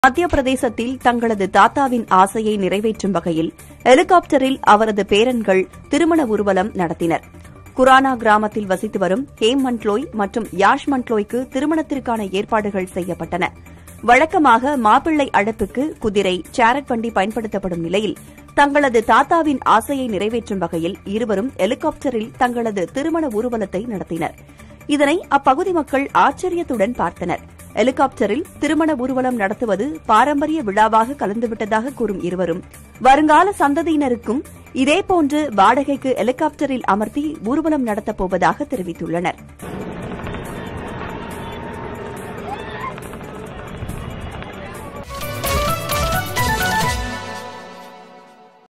மத்திய பிரதேசத்தில் தங்களது தாத்தாவின் ஆசையை நிறைவேற்றும் வகையில் ஹெலிகாப்டரில் அவரது பேரன்கள் திருமண ஊர்வலம் நடத்தினர். குரானா கிராமத்தில் வசித்து வரும் ஹேம் மண்ட்லோய் மற்றும் யாஷ் மண்ட்லோய்க்கு திருமணத்திற்கான ஏற்பாடுகள் செய்யப்பட்டன. வழக்கமாக மாப்பிள்ளை அழைப்புக்கு குதிரை, சேரட் வண்டி பயன்படுத்தப்படும் நிலையில் தங்களது தாத்தாவின் ஆசையை நிறைவேற்றும் வகையில் இருவரும் ஹெலிகாப்டரில் தங்களது திருமண ஊர்வலத்தை நடத்தினர். இதனை அப்பகுதி மக்கள் ஆச்சரியத்துடன் பார்த்தனர். ஹெலிகாப்டரில் திருமண ஊர்வலம் நடத்துவது பாரம்பரிய விழாவாக கலந்துவிட்டதாக கூறும் இருவரும் வருங்கால சந்ததியினருக்கும் இதேபோன்று வாடகைக்கு ஹெலிகாப்டரில் அமர்த்தி ஊர்வலம் நடத்தப் போவதாக தெரிவித்துள்ளனா்.